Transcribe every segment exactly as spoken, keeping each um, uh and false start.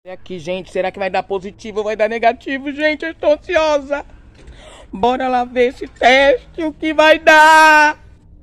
E aqui, gente, será que vai dar positivo ou vai dar negativo, gente? Eu estou ansiosa. Bora lá ver esse teste, o que vai dar.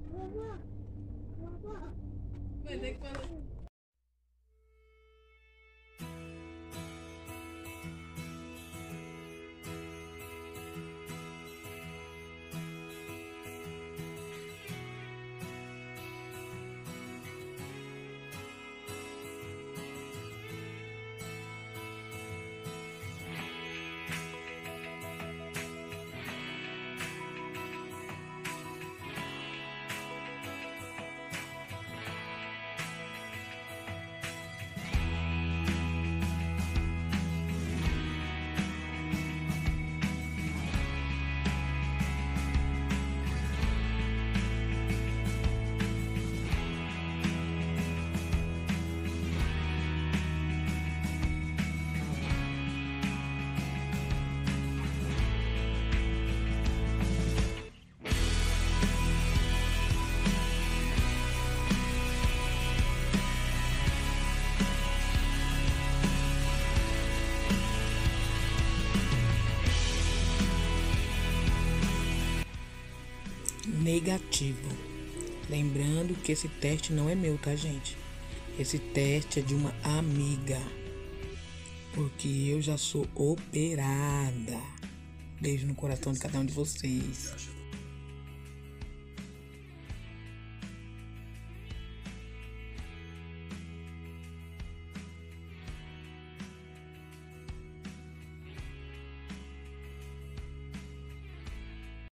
Negativo. Lembrando que esse teste não é meu, tá, gente? Esse teste é de uma amiga. Porque eu já sou operada. Beijo no coração de cada um de vocês.